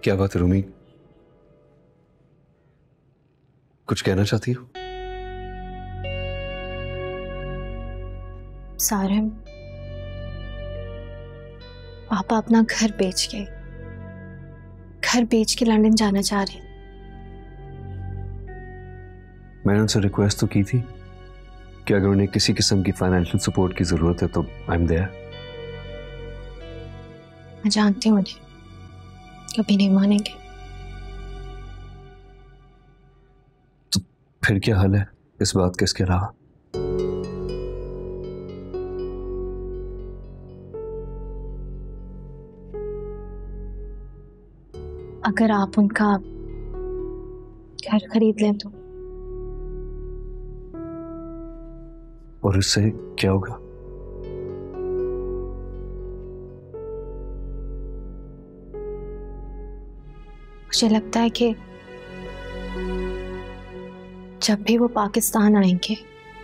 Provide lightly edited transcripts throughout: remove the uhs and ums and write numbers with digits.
क्या बात है रूमी, कुछ कहना चाहती हो? सारिम, पापा अपना घर बेच के लंदन जाना चाह रहे हैं। मैंने उनसे रिक्वेस्ट तो की थी कि अगर उन्हें किसी किस्म की फाइनेंशियल सपोर्ट की जरूरत है तो आई एम देयर। मैं जानती हूँ उन्हें कभी नहीं मानेंगे। तो फिर क्या हल है इस बात के इसके अलावा? अगर आप उनका घर खरीद लें तो। और इससे क्या होगा? मुझे लगता है कि जब भी वो पाकिस्तान आएंगे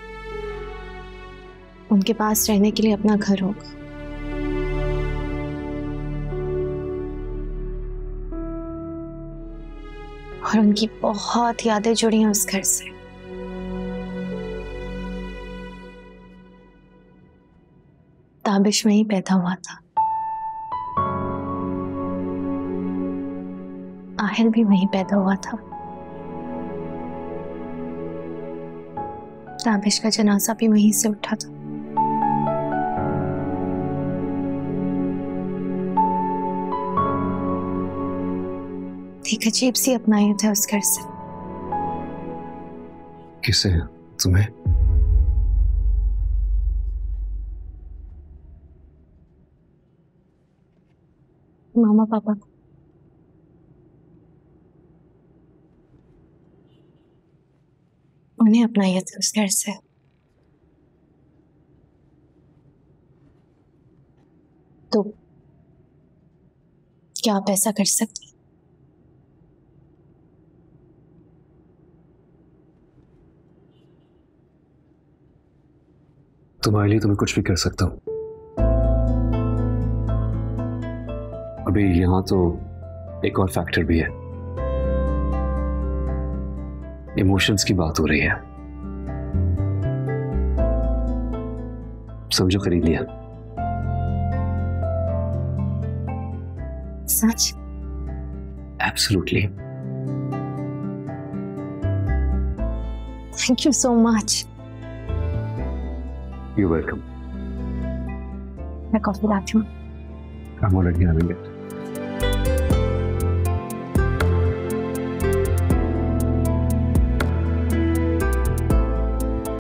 उनके पास रहने के लिए अपना घर होगा। और उनकी बहुत यादें जुड़ी हैं उस घर से। ताबिश में ही पैदा हुआ था, आहिल भी वहीं पैदा हुआ था। ताबिश का जनाजा भी वहीं से उठा था। एक अजीब सी अपनायत है उस घर से। किसे? तुम्हें? मामा पापा को। उन्हें अपनायत है उस घर से। तो क्या आप ऐसा कर सकते हैं? तुम्हारे लिए तो मैं कुछ भी कर सकता हूँ। अभी यहां तो एक और फैक्टर भी है, इमोशंस की बात हो रही है। समझो खरीद लिया। सच? Absolutely. Thank you so much. You welcome. मैं कॉफी लाती हूँ। I'm already having it.